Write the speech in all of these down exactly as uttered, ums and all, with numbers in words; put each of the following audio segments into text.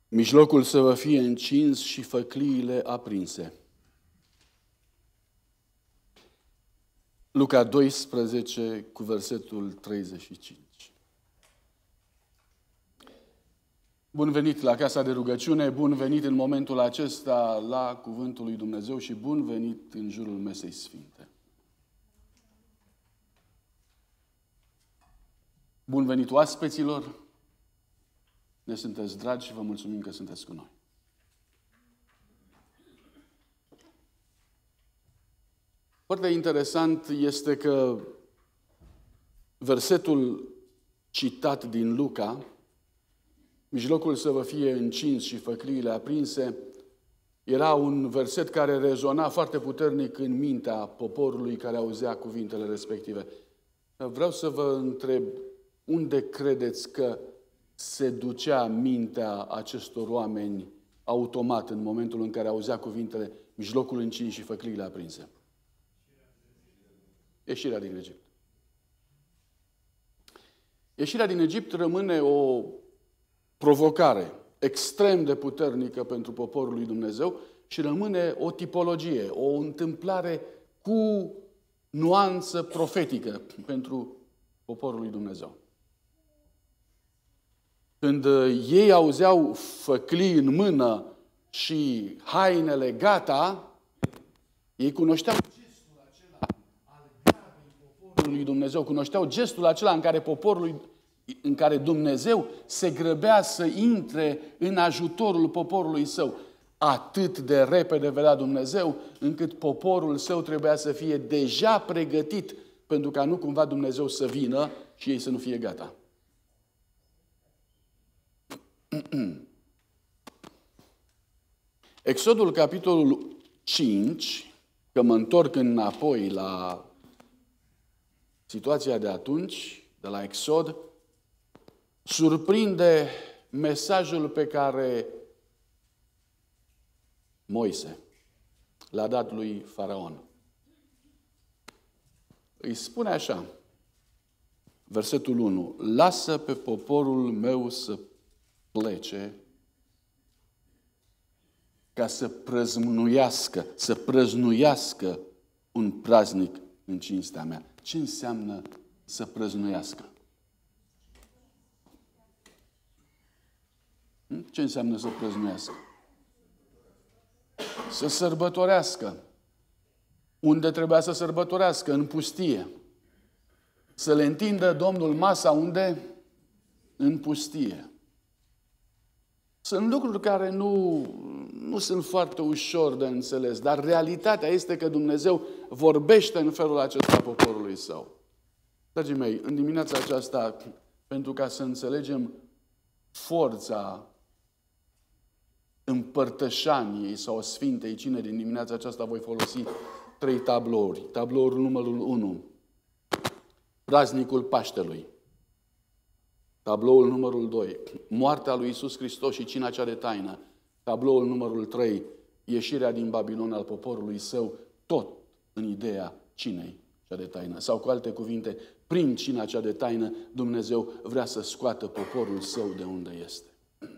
mijlocul să vă fie încins și făcliile aprinse. Luca doisprezece cu versetul treizeci și cinci. Bun venit la Casa de Rugăciune, bun venit în momentul acesta la Cuvântul lui Dumnezeu și bun venit în jurul Mesei Sfinte. Bun venit oaspeților, ne sunteți dragi și vă mulțumim că sunteți cu noi. Foarte interesant este că versetul citat din Luca, mijlocul să vă fie încins și făcliile aprinse, era un verset care rezona foarte puternic în mintea poporului care auzea cuvintele respective. Vreau să vă întreb, unde credeți că se ducea mintea acestor oameni automat în momentul în care auzea cuvintele mijlocul încins și făcliile aprinse? Ieșirea din Egipt. Ieșirea din Egipt rămâne o provocare extrem de puternică pentru poporul lui Dumnezeu și rămâne o tipologie, o întâmplare cu nuanță profetică pentru poporul lui Dumnezeu. Când ei auzeau făclii în mână și hainele gata, ei cunoșteau gestul acela al gravei poporului lui Dumnezeu, cunoșteau gestul acela în care poporul, în care Dumnezeu se grăbea să intre în ajutorul poporului său. Atât de repede vedea Dumnezeu, încât poporul său trebuia să fie deja pregătit pentru ca nu cumva Dumnezeu să vină și ei să nu fie gata. Exodul, capitolul cinci, că mă întorc înapoi la situația de atunci, de la Exod, surprinde mesajul pe care Moise l-a dat lui Faraon. Îi spune așa, versetul unu, lasă pe poporul meu să plece ca să prăznuiască, să prăznuiască un praznic în cinstea mea. Ce înseamnă să prăznuiască? Ce înseamnă să prăznuiască? Să sărbătorească. Unde trebuia să sărbătorească? În pustie. Să le întindă Domnul masa unde? În pustie. Sunt lucruri care nu, nu sunt foarte ușor de înțeles, dar realitatea este că Dumnezeu vorbește în felul acesta poporului său. Dragii mei, în dimineața aceasta, pentru ca să înțelegem forța împărtășaniei sau Sfintei Cine, din dimineața aceasta voi folosi trei tablouri. Tabloul numărul unu, praznicul Paștelui. Tabloul numărul doi, moartea lui Iisus Hristos și cina cea de taină. Tabloul numărul trei, ieșirea din Babilon al poporului său, tot în ideea cinei cea de taină. Sau cu alte cuvinte, prin cina cea de taină, Dumnezeu vrea să scoată poporul său de unde este.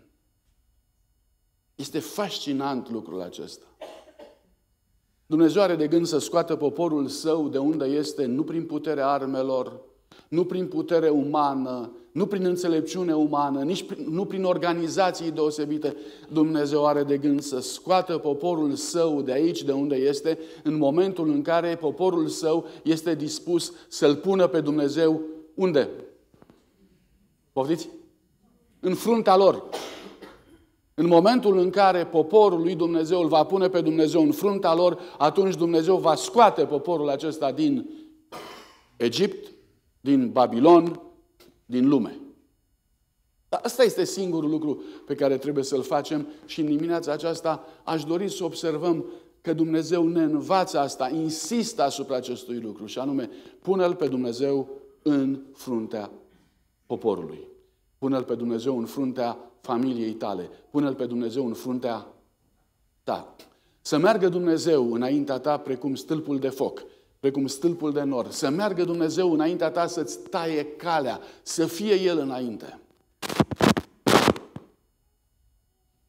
Este fascinant lucrul acesta. Dumnezeu are de gând să scoată poporul său de unde este, nu prin puterea armelor, nu prin putere umană, nu prin înțelepciune umană, nici prin, nu prin organizații deosebite. Dumnezeu are de gând să scoată poporul său de aici, de unde este, în momentul în care poporul său este dispus să-L pună pe Dumnezeu unde? Poftiți? În fruntea lor. În momentul în care poporul lui Dumnezeu îl va pune pe Dumnezeu în fruntea lor, atunci Dumnezeu va scoate poporul acesta din Egipt, din Babilon, din lume. Dar asta este singurul lucru pe care trebuie să-l facem și în dimineața aceasta aș dori să observăm că Dumnezeu ne învață asta, insistă asupra acestui lucru și anume, pune-L pe Dumnezeu în fruntea poporului. Pune-L pe Dumnezeu în fruntea familiei tale. Pune-L pe Dumnezeu în fruntea ta. Să meargă Dumnezeu înaintea ta precum stâlpul de foc, precum stâlpul de nor. Să meargă Dumnezeu înaintea ta să-ți taie calea, să fie El înainte.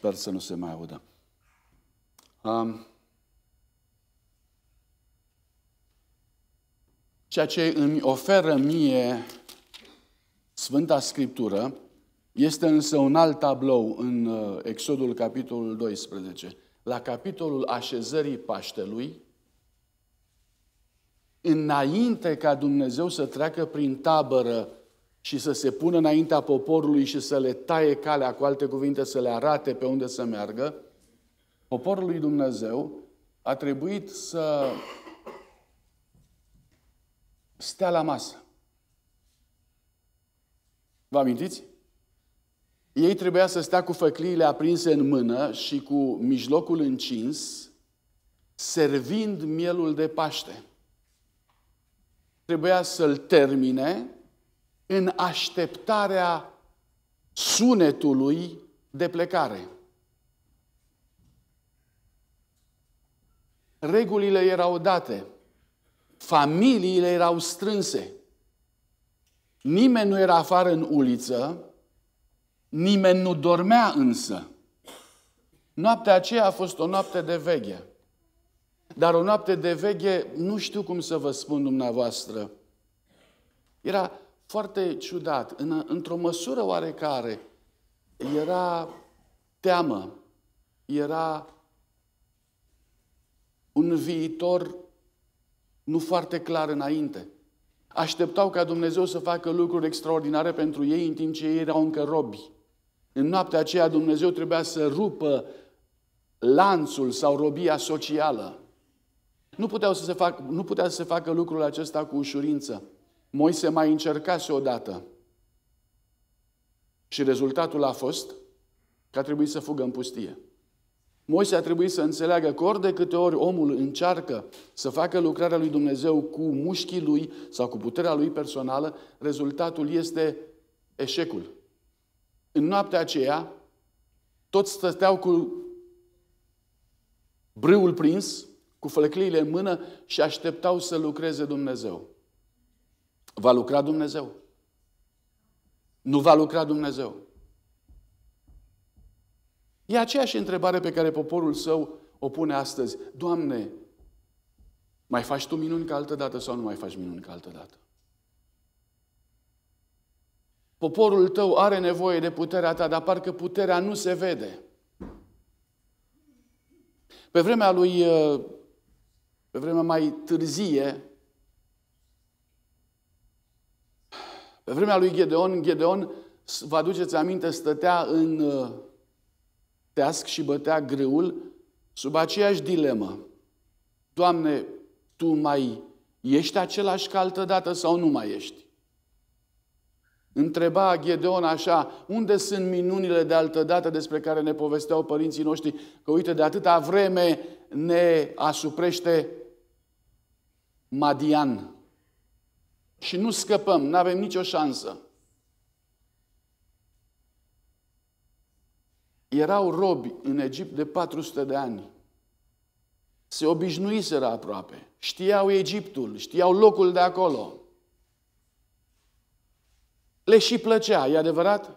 Sper să nu se mai audă. Um, ceea ce îmi oferă mie Sfânta Scriptură este însă un alt tablou în Exodul, capitolul doisprezece. La capitolul așezării Paștelui, înainte ca Dumnezeu să treacă prin tabără și să se pună înaintea poporului și să le taie calea, cu alte cuvinte, să le arate pe unde să meargă, poporul lui Dumnezeu a trebuit să stea la masă. Vă amintiți? Ei trebuia să stea cu făcliile aprinse în mână și cu mijlocul încins, servind mielul de Paște. Trebuia să-l termine în așteptarea sunetului de plecare. Regulile erau date, familiile erau strânse, nimeni nu era afară în uliță, nimeni nu dormea însă. Noaptea aceea a fost o noapte de veghe. Dar o noapte de veghe, nu știu cum să vă spun dumneavoastră, era foarte ciudat. În, într-o măsură oarecare, era teamă, era un viitor nu foarte clar înainte. Așteptau ca Dumnezeu să facă lucruri extraordinare pentru ei, în timp ce ei erau încă robi. În noaptea aceea Dumnezeu trebuia să rupă lanțul sau robia socială. Nu, puteau să se fac, nu putea să se facă lucrul acesta cu ușurință. Moise mai încercase odată. Și rezultatul a fost că a trebuit să fugă în pustie. Moise a trebuit să înțeleagă că ori de câte ori omul încearcă să facă lucrarea lui Dumnezeu cu mușchii lui sau cu puterea lui personală, rezultatul este eșecul. În noaptea aceea, toți stăteau cu brâul prins, cu fălcliile în mână și așteptau să lucreze Dumnezeu. Va lucra Dumnezeu? Nu va lucra Dumnezeu? E aceeași întrebare pe care poporul său o pune astăzi. Doamne, mai faci Tu minuni ca altă dată sau nu mai faci minuni ca altă dată? Poporul Tău are nevoie de puterea Ta, dar parcă puterea nu se vede. Pe vremea lui, pe vremea mai târzie, pe vremea lui Gedeon, Gedeon, vă aduceți aminte, stătea în teasc și bătea grâul sub aceeași dilemă. Doamne, Tu mai ești același ca altădată sau nu mai ești? Întreba Gedeon așa, unde sunt minunile de altădată despre care ne povesteau părinții noștri, că uite, de atâta vreme ne asuprește Madian. Și nu scăpăm, nu avem nicio șansă. Erau robi în Egipt de patru sute de ani. Se obișnuiseră aproape. Știau Egiptul, știau locul de acolo. Le și plăcea, e adevărat?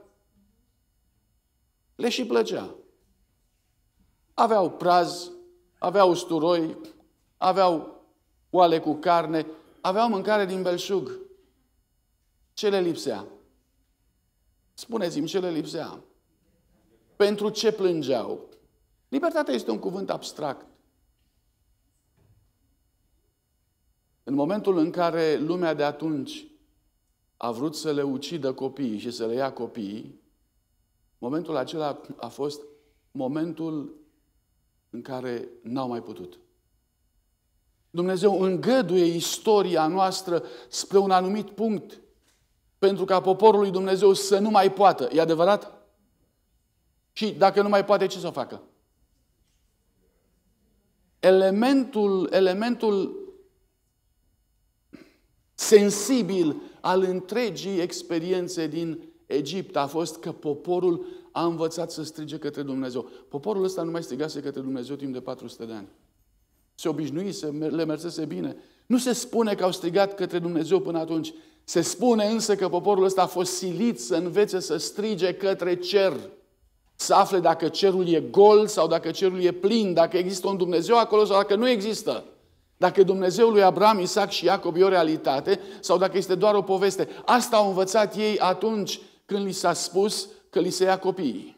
Le și plăcea. Aveau praz, aveau usturoi, aveau oale cu carne, aveau mâncare din belșug. Ce le lipsea? Spuneți-mi ce le lipsea. Pentru ce plângeau? Libertatea este un cuvânt abstract. În momentul în care lumea de atunci a vrut să le ucidă copiii și să le ia copiii, momentul acela a fost momentul în care n-au mai putut. Dumnezeu îngăduie istoria noastră spre un anumit punct pentru ca poporul lui Dumnezeu să nu mai poată. E adevărat? Și dacă nu mai poate, ce să facă? Elementul, elementul sensibil al întregii experiențe din Egipt a fost că poporul a învățat să strige către Dumnezeu. Poporul ăsta nu mai strigase către Dumnezeu timp de patru sute de ani. Se obișnuise, le mersese bine. Nu se spune că au strigat către Dumnezeu până atunci. Se spune însă că poporul ăsta a fost silit să învețe să strige către cer. să afle dacă cerul e gol sau dacă cerul e plin, dacă există un Dumnezeu acolo sau dacă nu există. Dacă Dumnezeul lui Abraham, Isaac și Iacob e o realitate sau dacă este doar o poveste. Asta au învățat ei atunci când li s-a spus că li se ia copiii.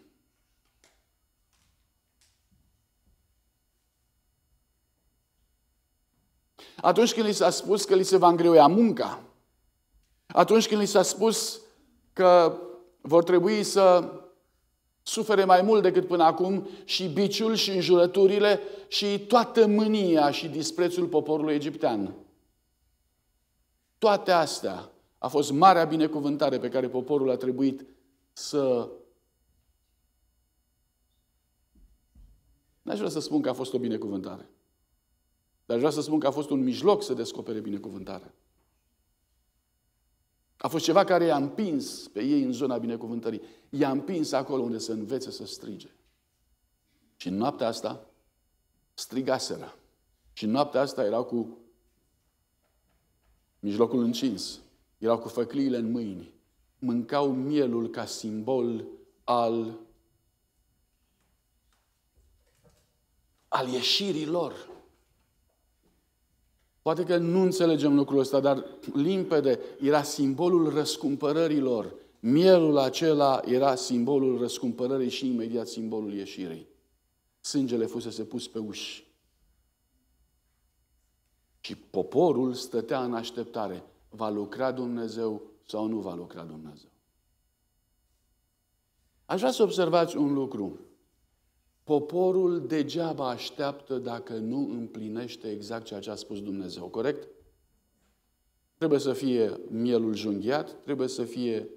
Atunci când li s-a spus că li se va îngreuia munca. Atunci când li s-a spus că vor trebui să sufere mai mult decât până acum și biciul și înjurăturile și toată mânia și disprețul poporului egiptean. Toate astea a fost marea binecuvântare pe care poporul a trebuit să... N-aș vrea să spun că a fost o binecuvântare, dar aș vrea să spun că a fost un mijloc să descopere binecuvântarea. A fost ceva care i-a împins pe ei în zona binecuvântării. I-a împins acolo unde să învețe să strige. Și în noaptea asta strigaseră. Și în noaptea asta erau cu mijlocul încins. Erau cu făcliile în mâini. Mâncau mielul ca simbol al, al ieșirii lor. Poate că nu înțelegem lucrul ăsta, dar limpede era simbolul răscumpărărilor. Mielul acela era simbolul răscumpărării și imediat simbolul ieșirii. Sângele fusese pus pe uși. Și poporul stătea în așteptare. Va lucra Dumnezeu sau nu va lucra Dumnezeu? Aș vrea să observați un lucru. Poporul degeaba așteaptă dacă nu împlinește exact ceea ce a spus Dumnezeu, corect? Trebuie să fie mielul junghiat, trebuie să fie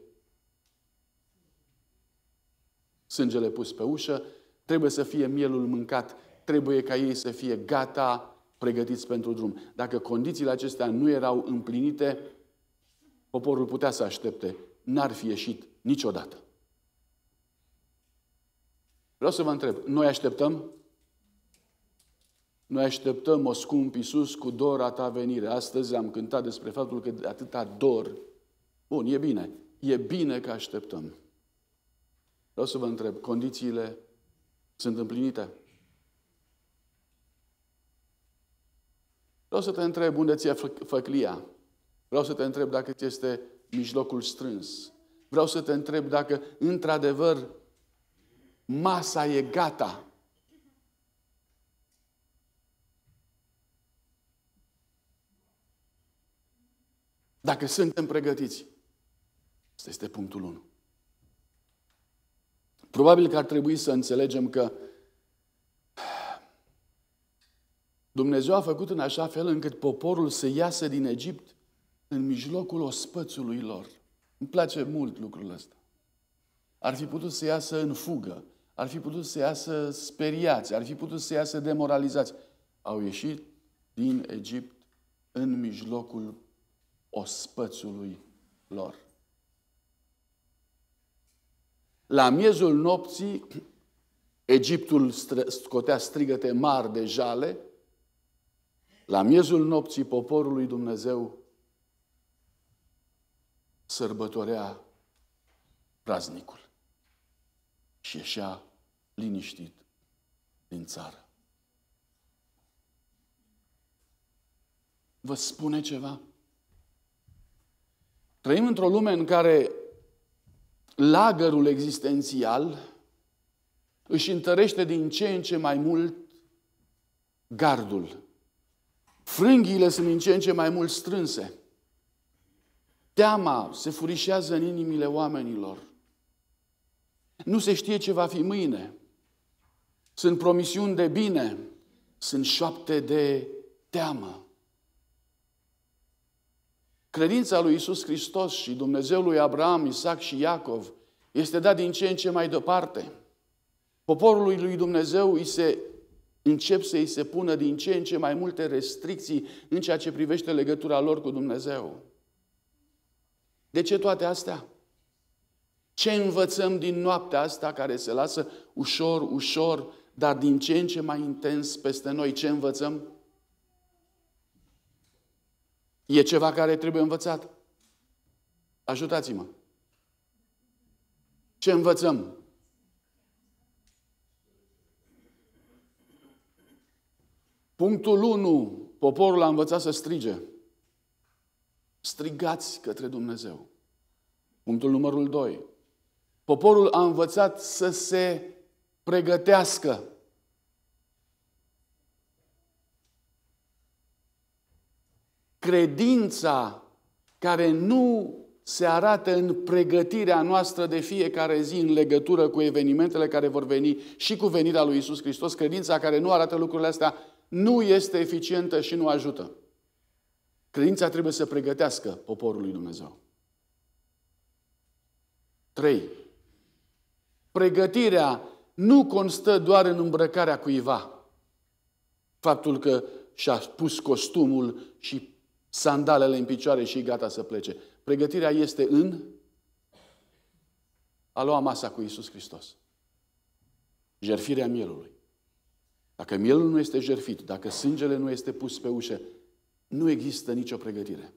sângele pus pe ușă, trebuie să fie mielul mâncat, trebuie ca ei să fie gata, pregătiți pentru drum. Dacă condițiile acestea nu erau împlinite, poporul putea să aștepte, n-ar fi ieșit niciodată. Vreau să vă întreb, noi așteptăm? Noi așteptăm, o scump Iisus, cu dor a ta venire. Astăzi am cântat despre faptul că de atâta dor. Bun, e bine. E bine că așteptăm. Vreau să vă întreb, condițiile sunt împlinite? Vreau să te întreb unde ți-e făclia. Vreau să te întreb dacă ți este mijlocul strâns. Vreau să te întreb dacă, într-adevăr, masa e gata. Dacă suntem pregătiți. Asta este punctul unu. Probabil că ar trebui să înțelegem că Dumnezeu a făcut în așa fel încât poporul să iasă din Egipt în mijlocul ospățului lor. Îmi place mult lucrul ăsta. Ar fi putut să iasă în fugă, ar fi putut să iasă speriați, ar fi putut să iasă demoralizați. Au ieșit din Egipt în mijlocul ospățului lor. La miezul nopții, Egiptul scotea strigăte mari de jale. La miezul nopții, poporul lui Dumnezeu sărbătorea praznicul și ieșea liniștit din țară. Vă spune ceva? Trăim într-o lume în care lagărul existențial își întărește din ce în ce mai mult gardul. Frânghiile sunt din ce în ce mai mult strânse. Teama se furișează în inimile oamenilor. Nu se știe ce va fi mâine. Sunt promisiuni de bine, sunt șoapte de teamă. Credința lui Iisus Hristos și Dumnezeul lui Abraham, Isaac și Iacov este dat din ce în ce mai departe. Poporului lui Dumnezeu îi se, încep să îi se pună din ce în ce mai multe restricții în ceea ce privește legătura lor cu Dumnezeu. De ce toate astea? Ce învățăm din noaptea asta care se lasă ușor, ușor, dar din ce în ce mai intens peste noi? Ce învățăm? E ceva care trebuie învățat. Ajutați-mă. Ce învățăm? Punctul unu, poporul a învățat să strige. Strigați către Dumnezeu. Punctul numărul doi. Poporul a învățat să se pregătească. Credința care nu se arată în pregătirea noastră de fiecare zi în legătură cu evenimentele care vor veni și cu venirea lui Iisus Hristos, credința care nu arată lucrurile astea, nu este eficientă și nu ajută. Credința trebuie să pregătească poporul lui Dumnezeu. trei. Pregătirea nu constă doar în îmbrăcarea cuiva. Faptul că și-a pus costumul și sandalele în picioare și e gata să plece. Pregătirea este în a lua masa cu Iisus Hristos. Jertfirea mielului. Dacă mielul nu este jertfit, dacă sângele nu este pus pe ușă, nu există nicio pregătire.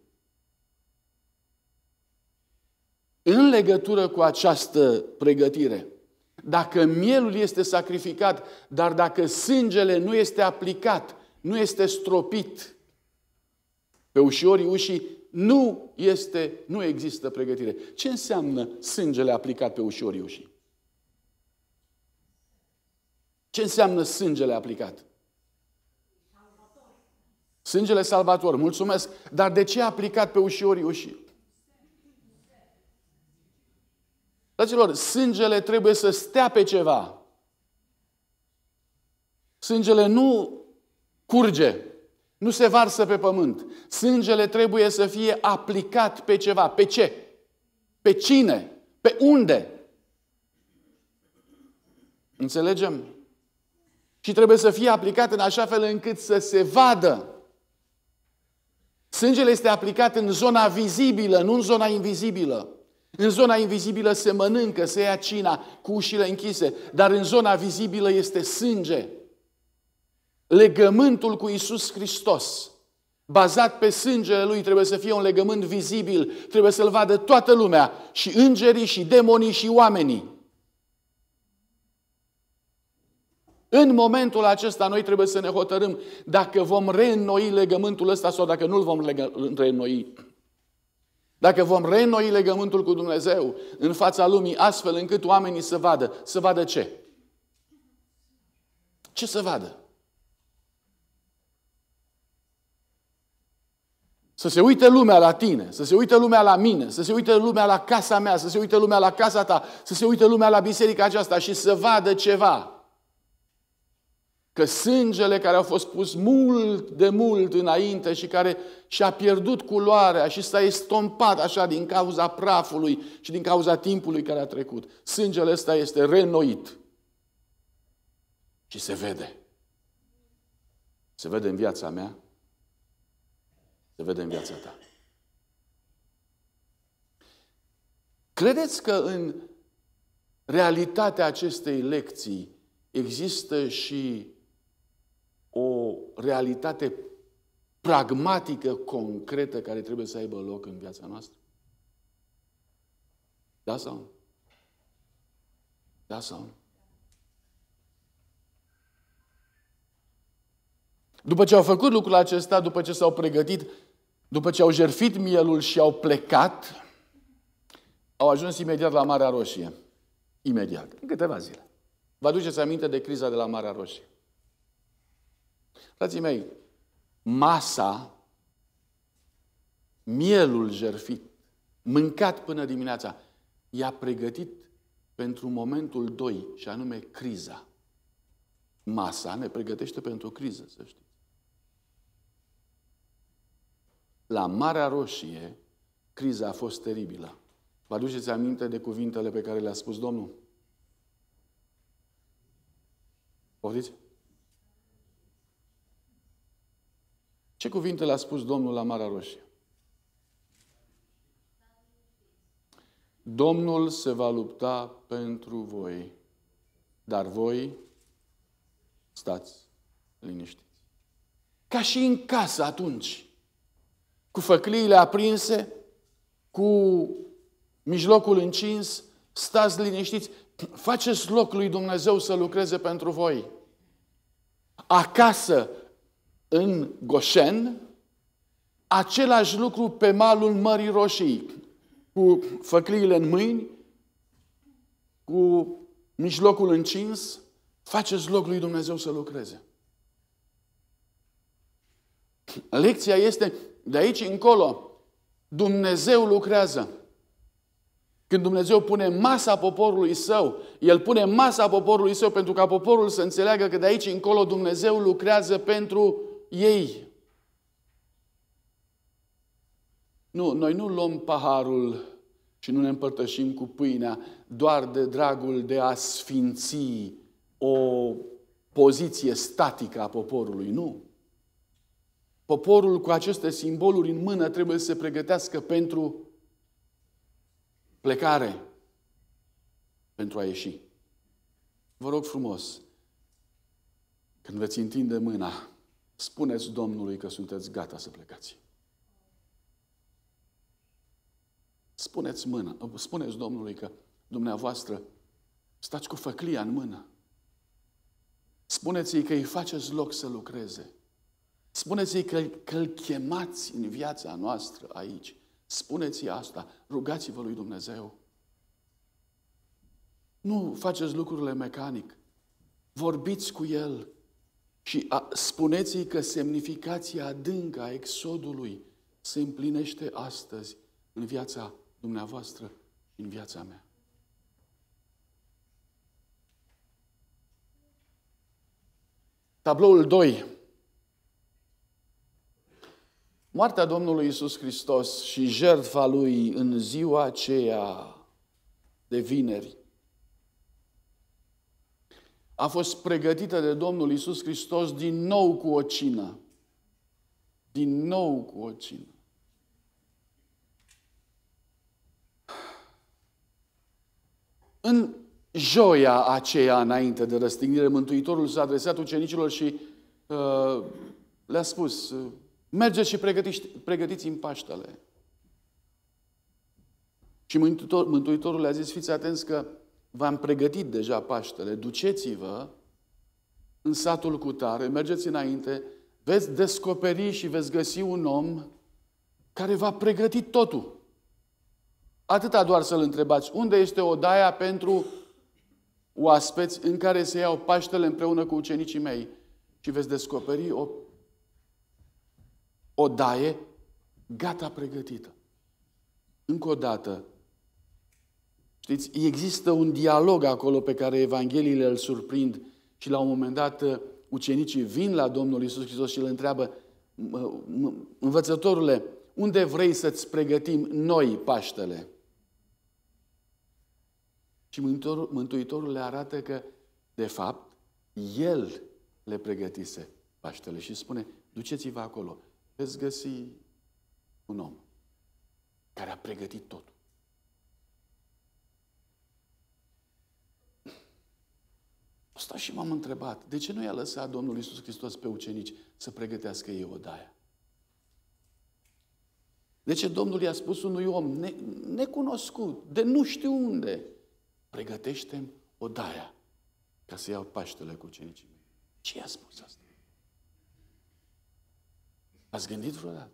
În legătură cu această pregătire, dacă mielul este sacrificat, dar dacă sângele nu este aplicat, nu este stropit pe ușorii ușii, nu este, nu există pregătire. Ce înseamnă sângele aplicat pe ușorii ușii? Ce înseamnă sângele aplicat? Sângele salvator, mulțumesc. Dar de ce aplicat pe ușorii ușii? Dragilor, sângele trebuie să stea pe ceva. Sângele nu curge, nu se varsă pe pământ. Sângele trebuie să fie aplicat pe ceva. Pe ce? Pe cine? Pe unde? Înțelegem? Și trebuie să fie aplicat în așa fel încât să se vadă. Sângele este aplicat în zona vizibilă, nu în zona invizibilă. În zona invizibilă se mănâncă, se ia cina cu ușile închise, dar în zona vizibilă este sânge. Legământul cu Iisus Hristos, bazat pe sângele Lui, trebuie să fie un legământ vizibil, trebuie să-L vadă toată lumea, și îngerii, și demonii, și oamenii. În momentul acesta noi trebuie să ne hotărâm dacă vom reînnoi legământul ăsta sau dacă nu-l vom reînnoi. Dacă vom reînnoi legământul cu Dumnezeu în fața lumii astfel încât oamenii să vadă. Să vadă ce? Ce să vadă? Să se uite lumea la tine, să se uite lumea la mine, să se uite lumea la casa mea, să se uite lumea la casa ta, să se uite lumea la biserica aceasta și să vadă ceva. Că sângele care a fost pus mult de mult înainte și care și-a pierdut culoarea și s-a estompat așa din cauza prafului și din cauza timpului care a trecut. Sângele ăsta este reînnoit. Și se vede. Se vede în viața mea. Se vede în viața ta. Credeți că în realitatea acestei lecții există și o realitate pragmatică, concretă, care trebuie să aibă loc în viața noastră? Da sau nu? Da sau nu? După ce au făcut lucrul acesta, după ce s-au pregătit, după ce au jertfit mielul și au plecat, au ajuns imediat la Marea Roșie. Imediat. În câteva zile. Vă aduceți aminte de criza de la Marea Roșie? Frații mei, masa, mielul jertfit, mâncat până dimineața, i-a pregătit pentru momentul doi, și anume criza. Masa ne pregătește pentru criză, să știți. La Marea Roșie, criza a fost teribilă. Vă aduceți aminte de cuvintele pe care le-a spus Domnul? Poftiți? Ce cuvinte le-a spus Domnul la Marea Roșie? Domnul se va lupta pentru voi, dar voi stați liniștiți. Ca și în casă atunci, cu făcliile aprinse, cu mijlocul încins, stați liniștiți, faceți loc lui Dumnezeu să lucreze pentru voi. Acasă, în Goșen, același lucru pe malul Mării Roșii, cu făcliile în mâini, cu mijlocul încins, faceți loc lui Dumnezeu să lucreze. Lecția este, de aici încolo, Dumnezeu lucrează. Când Dumnezeu pune masa poporului său, El pune masa poporului său pentru ca poporul să înțeleagă că de aici încolo Dumnezeu lucrează pentru ei. Nu, noi nu luăm paharul și nu ne împărtășim cu pâinea doar de dragul de a sfinți o poziție statică a poporului. Nu. Poporul cu aceste simboluri în mână trebuie să se pregătească pentru plecare, pentru a ieși. Vă rog frumos, când veți întinde mâna, spuneți Domnului că sunteți gata să plecați. Spuneți mâna, spuneți Domnului că dumneavoastră stați cu făclia în mână. Spuneți-i că îi faceți loc să lucreze. Spuneți-i că, că îl chemați în viața noastră aici. Spuneți-i asta, rugați-vă lui Dumnezeu. Nu faceți lucrurile mecanic. Vorbiți cu El și spuneți-i că semnificația adâncă a exodului se împlinește astăzi în viața dumneavoastră și în viața mea. Tabloul doi. Moartea Domnului Iisus Hristos și jertfa Lui în ziua aceea de vineri a fost pregătită de Domnul Iisus Hristos din nou cu o cină. Din nou cu o cină. În joia aceea înainte de răstignire, Mântuitorul s-a adresat ucenicilor și uh, le-a spus, uh, mergeți și pregătiți, pregătiți-mi Paștele. Și Mântuitor, Mântuitorul le-a zis, fiți atenți că v-am pregătit deja Paștele, duceți-vă în satul cutare, mergeți înainte, veți descoperi și veți găsi un om care v-a pregătit totul. Atâta doar să-l întrebați, unde este odaia pentru oaspeți în care se iau Paștele împreună cu ucenicii mei? Și veți descoperi o odaie gata pregătită. Încă o dată, știți, există un dialog acolo pe care Evangheliile îl surprind și la un moment dat ucenicii vin la Domnul Iisus Hristos și îl întreabă, învățătorule, unde vrei să-ți pregătim noi Paștele? Și Mântuitorul, Mântuitorul le arată că, de fapt, El le pregătise Paștele și spune, duceți-vă acolo, veți găsi un om care a pregătit totul. Asta și m-am întrebat, de ce nu i-a lăsat Domnul Iisus Hristos pe ucenici să pregătească ei odaia? De ce Domnul i-a spus unui om ne, necunoscut, de nu știu unde, pregătește-mi odaia ca să iau Paștele cu ucenicii mei? Ce i-a spus asta? Ați gândit vreodată?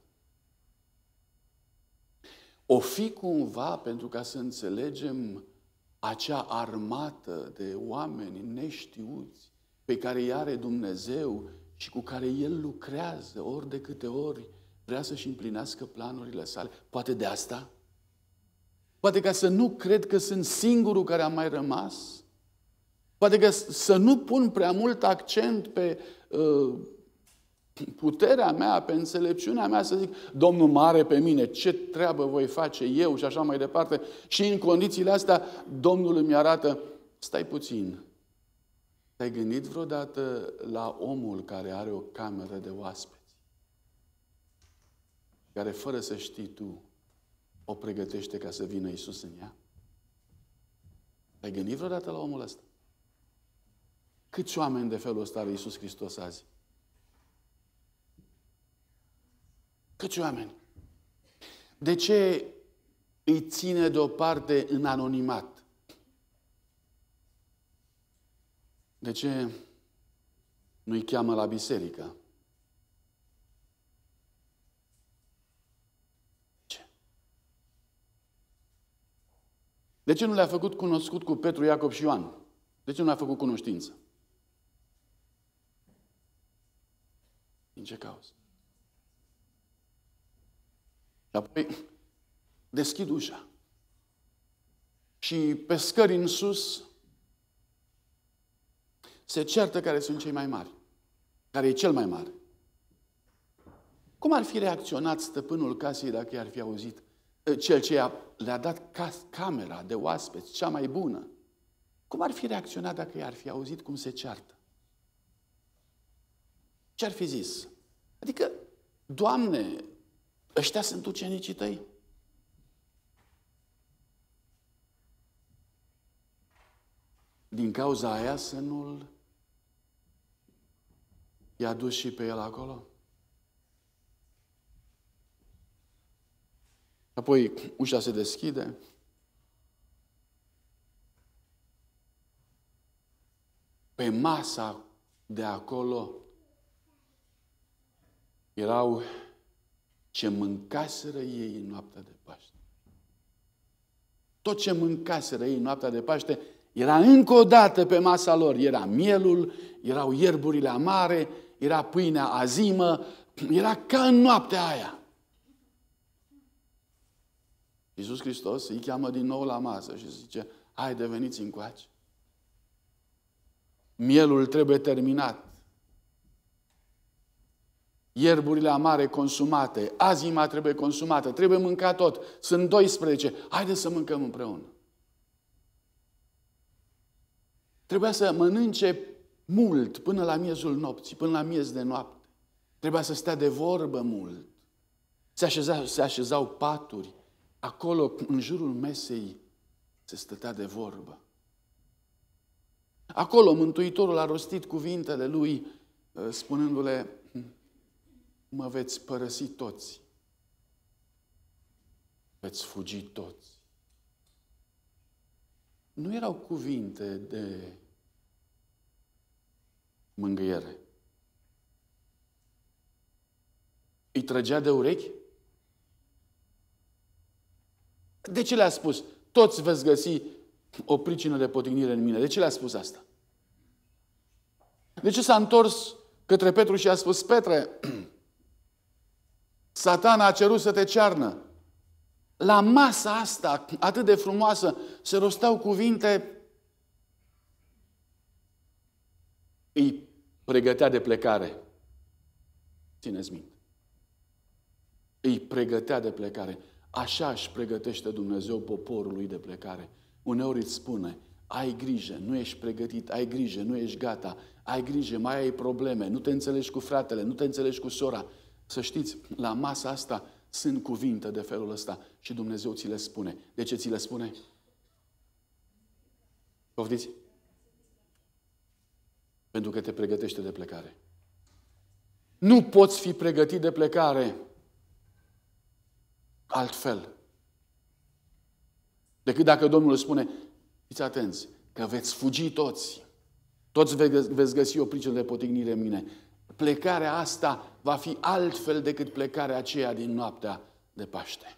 O fi cumva pentru ca să înțelegem acea armată de oameni neștiuți pe care îi are Dumnezeu și cu care El lucrează ori de câte ori vrea să-și împlinească planurile sale. Poate de asta? Poate ca să nu cred că sunt singurul care a mai rămas? Poate că să nu pun prea mult accent pe uh, puterea mea, pe înțelepciunea mea, să zic, Domnul mare pe mine, ce treabă voi face eu și așa mai departe. Și în condițiile astea, Domnul îmi arată, stai puțin, te-ai gândit vreodată la omul care are o cameră de oaspeți? Care, fără să știi tu, o pregătește ca să vină Iisus în ea? Te-ai gândit vreodată la omul ăsta? Câți oameni de felul ăsta are Iisus Hristos azi? Câți oameni? De ce îi ține deoparte în anonimat? De ce nu îi cheamă la biserică? De ce nu le-a făcut cunoscut cu Petru, Iacob și Ioan? De ce nu le-a făcut cunoștință? Din ce cauză? Și apoi deschid ușa. Și pe scări în sus se ceartă care sunt cei mai mari. Care e cel mai mare. Cum ar fi reacționat stăpânul casei dacă i-ar fi auzit? Cel ce le-a dat camera de oaspeți, cea mai bună. Cum ar fi reacționat dacă i-ar fi auzit cum se ceartă? Ce ar fi zis? Adică, Doamne, ăștia sunt ucenicii tăi? Din cauza aia să nu-l i-a dus și pe el acolo? Apoi ușa se deschide. Pe masa de acolo erau ce mâncaseră ei în noaptea de Paște. Tot ce mâncaseră ei în noaptea de Paște era încă o dată pe masa lor. Era mielul, erau ierburile amare, era pâinea azimă, era ca în noaptea aia. Iisus Hristos îi cheamă din nou la masă și zice, haide, veniți încoace. Mielul trebuie terminat. Ierburile amare consumate, azima trebuie consumată, trebuie mâncat tot. Sunt doisprezece. Haideți să mâncăm împreună. Trebuia să mănânce mult până la miezul nopții, până la miez de noapte. Trebuia să stea de vorbă mult. Se așezau, se așezau paturi. Acolo, în jurul mesei, se stătea de vorbă. Acolo, Mântuitorul a rostit cuvintele lui, spunându-le, mă veți părăsi toți. Veți fugi toți. Nu erau cuvinte de mângâiere. Îi trăgea de urechi? De ce le-a spus? Toți veți găsi o pricină de potignire în mine. De ce le-a spus asta? De ce s-a întors către Petru și a spus, Petre, Satana a cerut să te cearnă. La masa asta atât de frumoasă se rosteau cuvinte. Îi pregătea de plecare. Țineți minte. Îi pregătea de plecare. Așa își pregătește Dumnezeu poporul lui de plecare. Uneori îți spune, ai grijă, nu ești pregătit, ai grijă, nu ești gata, ai grijă, mai ai probleme, nu te înțelegi cu fratele, nu te înțelegi cu sora. Să știți, la masa asta sunt cuvinte de felul ăsta și Dumnezeu ți le spune. De ce ți le spune? Poftiți? Pentru că te pregătește de plecare. Nu poți fi pregătit de plecare altfel decât dacă Domnul spune, fiți atenți, că veți fugi toți. Toți veți găsi o pricină de potignire în mine. Plecarea asta va fi altfel decât plecarea aceea din noaptea de Paște.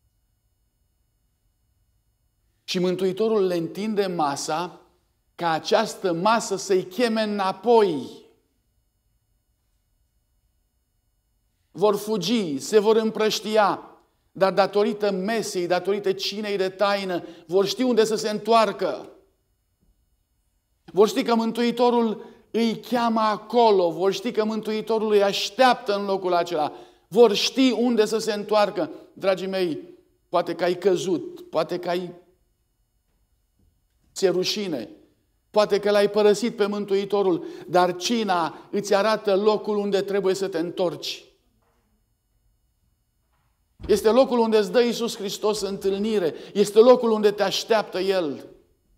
Și Mântuitorul le întinde masa ca această masă să-i cheme înapoi. Vor fugi, se vor împrăștia, dar datorită mesei, datorită cinei de taină, vor ști unde să se întoarcă. Vor ști că Mântuitorul îi cheamă acolo, vor ști că Mântuitorul îi așteaptă în locul acela, vor ști unde să se întoarcă. Dragii mei, poate că ai căzut, poate că ai ți-e rușine, poate că l-ai părăsit pe Mântuitorul, dar cina îți arată locul unde trebuie să te întorci. Este locul unde îți dă Iisus Hristos întâlnire, este locul unde te așteaptă El.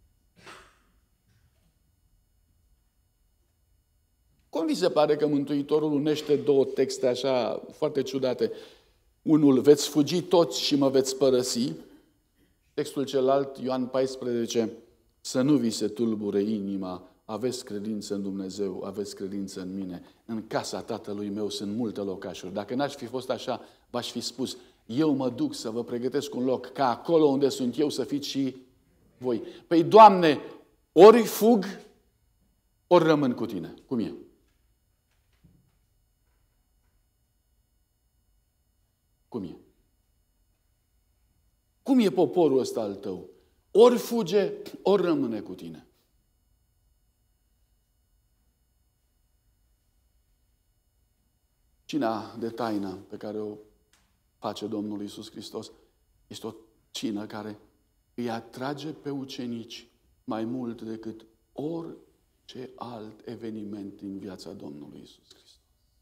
Cum vi se pare că Mântuitorul unește două texte așa foarte ciudate? Unul, veți fugi toți și mă veți părăsi. Textul celălalt, Ioan paisprezece, să nu vi se tulbure inima, aveți credință în Dumnezeu, aveți credință în mine. În casa Tatălui meu sunt multe locașuri. Dacă n-aș fi fost așa, v-aș fi spus, eu mă duc să vă pregătesc un loc, ca acolo unde sunt eu să fiți și voi. Păi, Doamne, ori fug, ori rămân cu tine. Cum e? Cum e? Cum e poporul ăsta al tău? Ori fuge, ori rămâne cu tine. Cina de taină pe care o face Domnul Iisus Hristos este o cină care îi atrage pe ucenici mai mult decât orice alt eveniment din viața Domnului Iisus Hristos.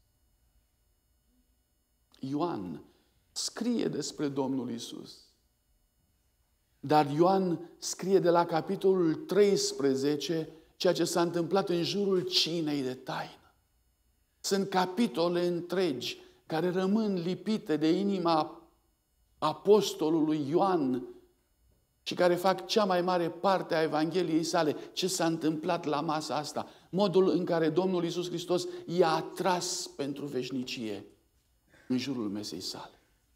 Ioan scrie despre Domnul Iisus. Dar Ioan scrie de la capitolul treisprezece ceea ce s-a întâmplat în jurul cinei de taină. Sunt capitole întregi care rămân lipite de inima apostolului Ioan și care fac cea mai mare parte a Evangheliei sale. Ce s-a întâmplat la masa asta? Modul în care Domnul Iisus Hristos i-a atras pentru veșnicie în jurul mesei sale.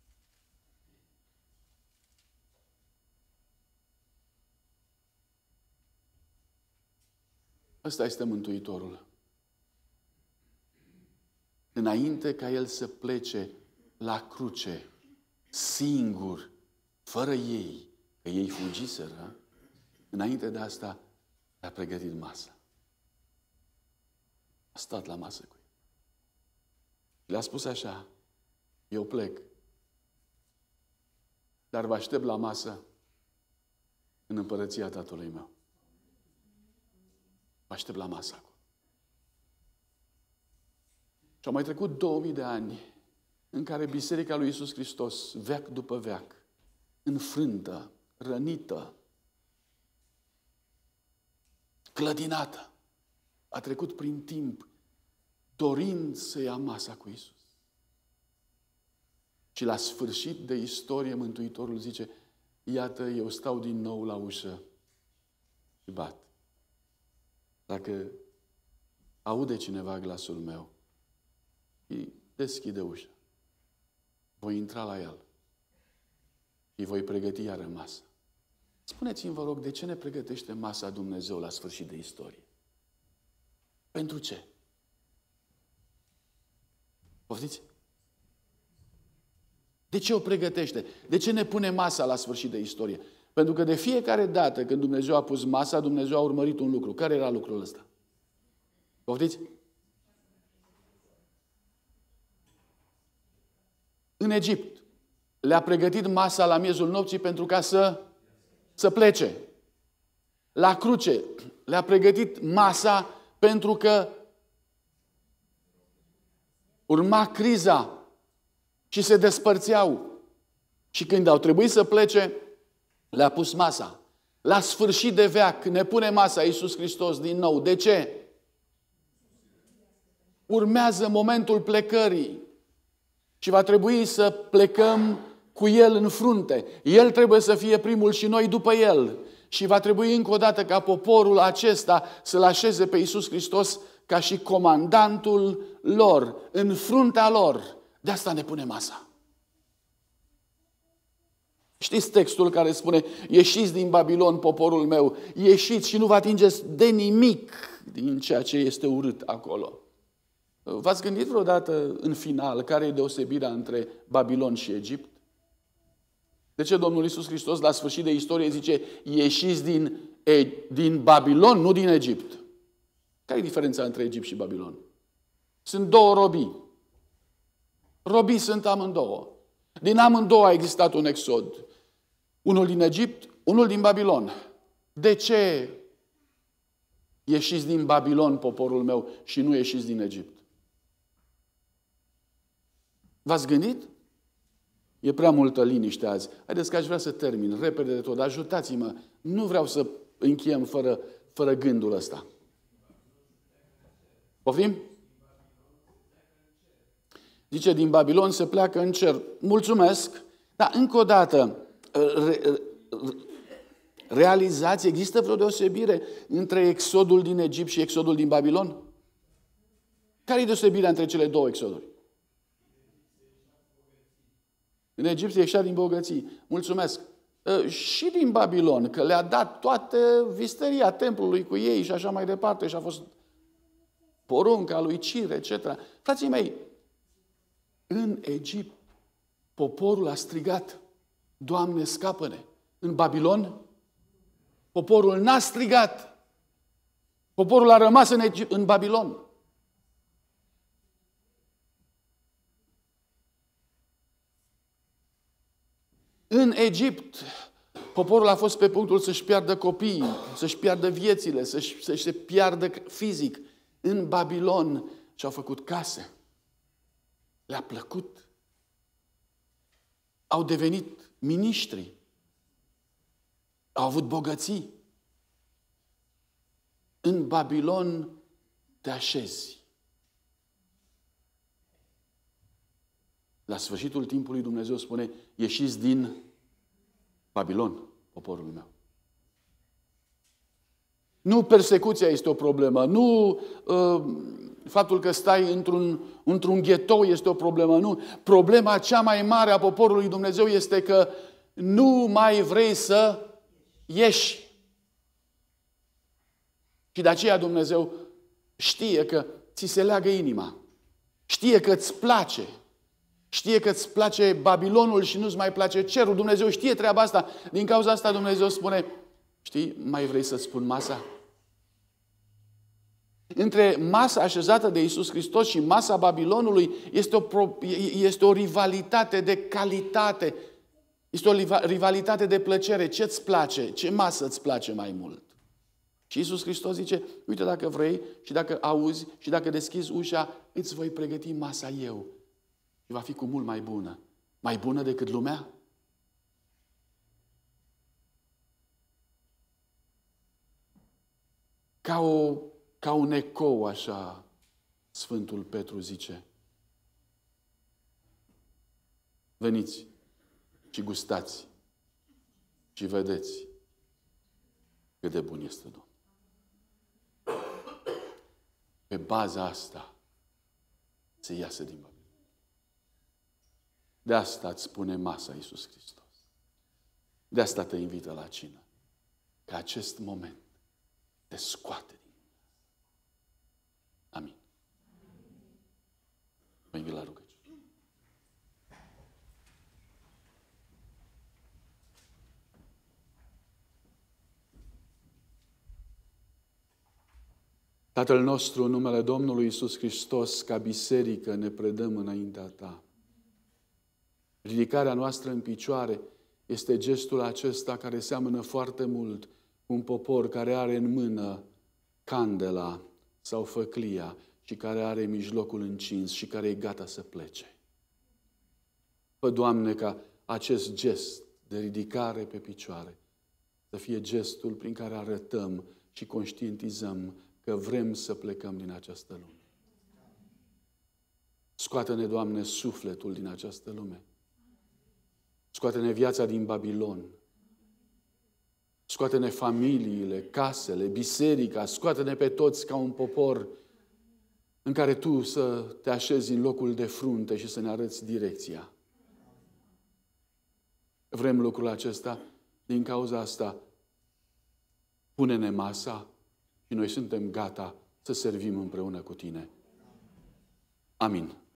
Ăsta este Mântuitorul. Înainte ca El să plece la cruce, singur, fără ei, că ei fugiseră, înainte de asta le-a pregătit masa. A stat la masă cu ei. Le-a spus așa: eu plec, dar vă aștept la masă în împărăția Tatălui meu. Vă aștept la masă acum. Și au mai trecut două mii de ani în care Biserica lui Iisus Hristos, veac după veac, înfrântă, rănită, clădinată, a trecut prin timp dorind să ia masa cu Iisus. Și la sfârșit de istorie, Mântuitorul zice: iată, eu stau din nou la ușă și bat. Dacă aude cineva glasul meu, îi deschide ușa. Voi intra la el. Îi voi pregăti iară masă. Spuneți-mi, vă rog, de ce ne pregătește masa Dumnezeu la sfârșit de istorie? Pentru ce? Poftiți? De ce o pregătește? De ce ne pune masa la sfârșit de istorie? Pentru că de fiecare dată când Dumnezeu a pus masa, Dumnezeu a urmărit un lucru. Care era lucrul ăsta? Poftiți? În Egipt le-a pregătit masa la miezul nopții pentru ca să, să plece. La cruce le-a pregătit masa pentru că urma criza și se despărțeau. Și când au trebuit să plece, le-a pus masa. La sfârșit de veac ne pune masa Iisus Hristos din nou. De ce? Urmează momentul plecării. Și va trebui să plecăm cu El în frunte. El trebuie să fie primul și noi după El. Și va trebui încă o dată ca poporul acesta să-L așeze pe Iisus Hristos ca și comandantul lor, în fruntea lor. De asta ne pune masa. Știți textul care spune: ieșiți din Babilon, poporul meu, ieșiți și nu vă atingeți de nimic din ceea ce este urât acolo. V-ați gândit vreodată în final care e deosebirea între Babilon și Egipt? De ce Domnul Iisus Hristos la sfârșit de istorie zice: ieșiți din, e, din Babilon, nu din Egipt? Care e diferența între Egipt și Babilon? Sunt două robii. Robii sunt amândouă. Din amândouă a existat un exod. Unul din Egipt, unul din Babilon. De ce ieșiți din Babilon, poporul meu, și nu ieșiți din Egipt? V-ați gândit? E prea multă liniște azi. Haideți că aș vrea să termin repede de tot. Ajutați-mă. Nu vreau să încheiem fără, fără gândul ăsta. Poftim? Zice, din Babilon se pleacă în cer. Mulțumesc. Dar încă o dată, re, realizați, există vreo deosebire între exodul din Egipt și exodul din Babilon? Care e deosebirea între cele două exoduri? În Egipt se ieșea din bogății. Mulțumesc. și din Babilon, că le-a dat toată visteria templului cu ei și așa mai departe și a fost porunca lui Cir, et cetera. Frații mei, în Egipt, poporul a strigat, Doamne, scapă-ne. În Babilon, poporul n-a strigat. Poporul a rămas în, Egipt, în Babilon. În Egipt, poporul a fost pe punctul să-și piardă copiii, să-și piardă viețile, să-și, să-și se piardă fizic. În Babilon și-au făcut case. Le-a plăcut. Au devenit miniștri. Au avut bogății. În Babilon te așezi. La sfârșitul timpului Dumnezeu spune, ieșiți din Babilon, poporul meu. Nu persecuția este o problemă, nu uh, faptul că stai într-un, într-un ghetou este o problemă, nu. Problema cea mai mare a poporului Dumnezeu este că nu mai vrei să ieși. Și de aceea Dumnezeu știe că ți se leagă inima. Știe că îți place. Știe că îți place Babilonul și nu-ți mai place cerul. Dumnezeu știe treaba asta. Din cauza asta Dumnezeu spune, știi, mai vrei să-ți spun masa? Între masa așezată de Iisus Hristos și masa Babilonului este o, este o rivalitate de calitate. Este o rivalitate de plăcere. Ce-ți place? Ce masă îți place mai mult? Și Iisus Hristos zice, uite, dacă vrei și dacă auzi și dacă deschizi ușa, îți voi pregăti masa eu. Și va fi cu mult mai bună. Mai bună decât lumea? Ca, o, ca un ecou, așa, Sfântul Petru zice, veniți și gustați și vedeți cât de bun este Domnul. Pe baza asta se iasă din Babilon. De asta îți spune masa Iisus Hristos. De asta te invită la cină. Că acest moment te scoate din Amin. Mă invit la rugăciune. Tatăl nostru, în numele Domnului Iisus Hristos, ca biserică ne predăm înaintea Ta. Ridicarea noastră în picioare este gestul acesta care seamănă foarte mult cu un popor care are în mână candela sau făclia și care are mijlocul încins și care e gata să plece. Fă, Doamne, ca acest gest de ridicare pe picioare să fie gestul prin care arătăm și conștientizăm că vrem să plecăm din această lume. Scoate-ne, Doamne, sufletul din această lume. Scoate-ne viața din Babilon. Scoate-ne familiile, casele, biserica. Scoate-ne pe toți ca un popor în care Tu să te așezi în locul de frunte și să ne arăți direcția. Vrem lucrul acesta. Din cauza asta, pune-ne masa și noi suntem gata să servim împreună cu Tine. Amin.